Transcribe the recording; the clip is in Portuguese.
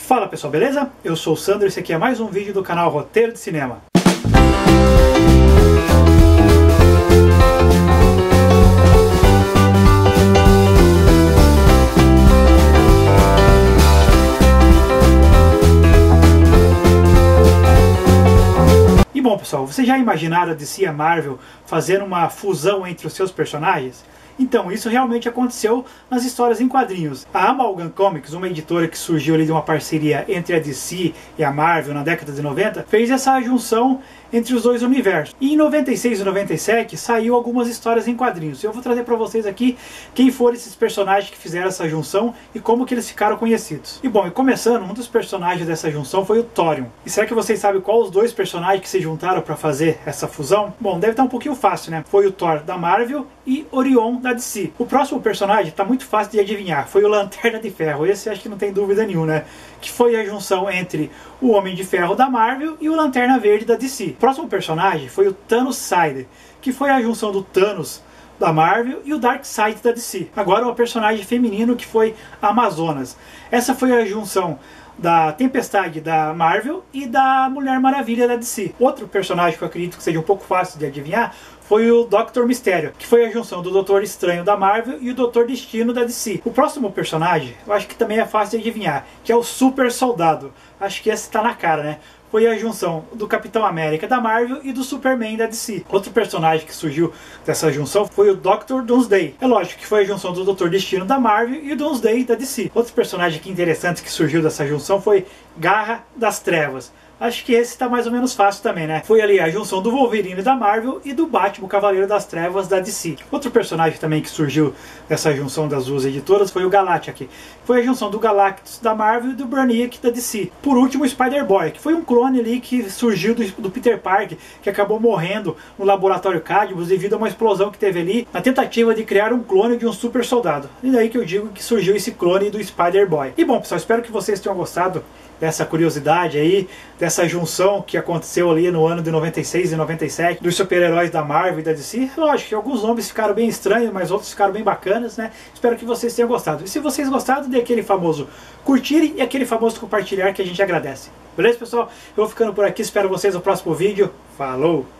Fala pessoal, beleza? Eu sou o Sandro e esse aqui é mais um vídeo do canal Roteiro de Cinema. E bom pessoal, vocês já imaginaram a DC e a Marvel fazendo uma fusão entre os seus personagens? Então, isso realmente aconteceu nas histórias em quadrinhos. A Amalgam Comics, uma editora que surgiu ali de uma parceria entre a DC e a Marvel na década de 90, fez essa junção entre os dois universos. E em 96 e 97 saiu algumas histórias em quadrinhos. Eu vou trazer para vocês aqui quem foram esses personagens que fizeram essa junção e como que eles ficaram conhecidos. E bom, e começando, um dos personagens dessa junção foi o Thorium. E será que vocês sabem qual os dois personagens que se juntaram para fazer essa fusão? Bom, deve estar um pouquinho fácil, né? Foi o Thor da Marvel e Orion da DC. O próximo personagem está muito fácil de adivinhar. Foi o Lanterna de Ferro. Esse acho que não tem dúvida nenhuma, né? Que foi a junção entre o Homem de Ferro da Marvel e o Lanterna Verde da DC. O próximo personagem foi o Thanos-Sider, que foi a junção do Thanos da Marvel e o Darkseid da DC. Agora o personagem feminino que foi a Amazonas. Essa foi a junção da Tempestade da Marvel e da Mulher Maravilha da DC. Outro personagem que eu acredito que seja um pouco fácil de adivinhar foi o Dr. Mistério, que foi a junção do Doutor Estranho da Marvel e o Doutor Destino da DC. O próximo personagem, eu acho que também é fácil de adivinhar, que é o Super Soldado. Acho que esse está na cara, né? Foi a junção do Capitão América da Marvel e do Superman da DC. Outro personagem que surgiu dessa junção foi o Dr. Doomsday. É lógico que foi a junção do Doutor Destino da Marvel e o Doomsday da DC. Outro personagem que interessante que surgiu dessa junção foi Garra das Trevas. Acho que esse está mais ou menos fácil também, né? Foi ali a junção do Wolverine da Marvel e do Batman, o Cavaleiro das Trevas da DC. Outro personagem também que surgiu dessa junção das duas editoras foi o Galactus. Foi a junção do Galactus da Marvel e do Brainiac da DC. Por último, o Spider-Boy, que foi um clone ali que surgiu do Peter Parker, que acabou morrendo no laboratório Cadmus devido a uma explosão que teve ali, na tentativa de criar um clone de um super soldado. E daí que eu digo que surgiu esse clone do Spider-Boy. E bom, pessoal, espero que vocês tenham gostado dessa curiosidade aí, dessa junção que aconteceu ali no ano de 96 e 97 dos super-heróis da Marvel e da DC. Lógico que alguns nomes ficaram bem estranhos, mas outros ficaram bem bacanas, né? Espero que vocês tenham gostado. E se vocês gostaram, dê aquele famoso curtir e aquele famoso compartilhar que a gente agradece. Beleza, pessoal? Eu vou ficando por aqui, espero vocês no próximo vídeo. Falou!